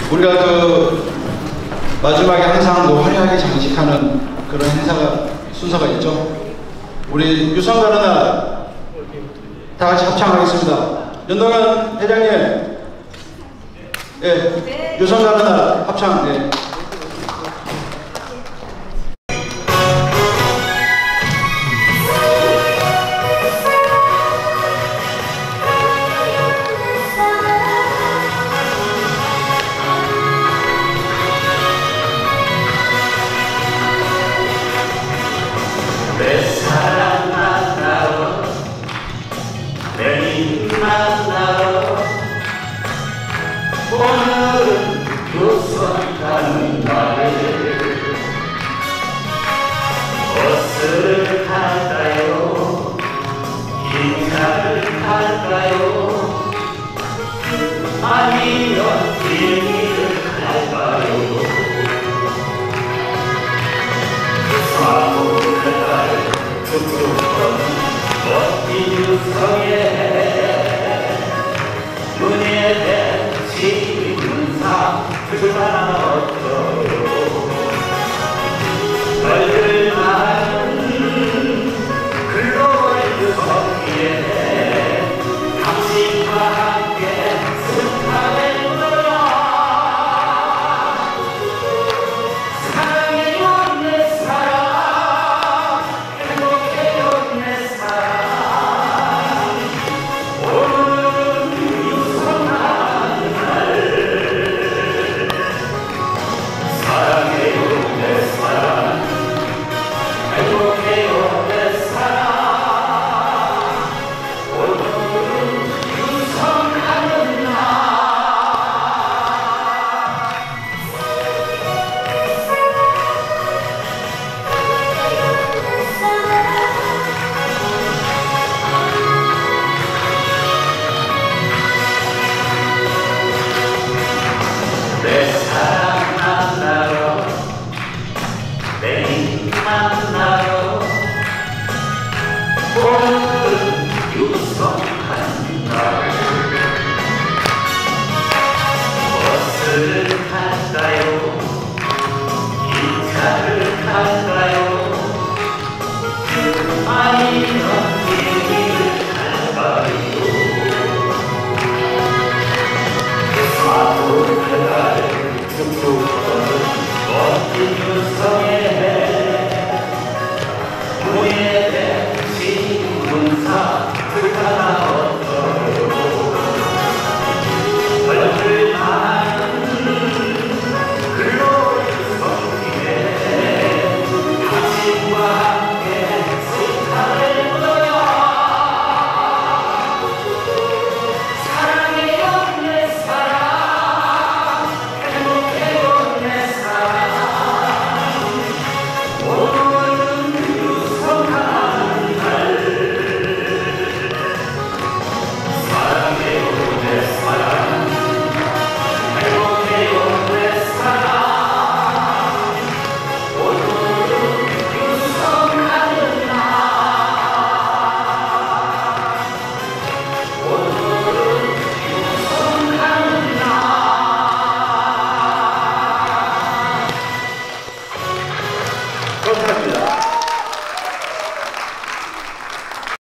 우리가 그 마지막에 항상 화려하게 장식하는 그런 행사가 순서가 있죠. 우리 유성 가는 날 다 같이 합창하겠습니다. 연동현 회장님, 예, 유성 가는 날 합창. 예. 내 사랑 만나러 내 만나러 오늘은 유성 가는 날 버스를 탈까요 기차를 탈까요 아니면 비행기를 탈까요 멋진 유성에 눈에 댄 지문사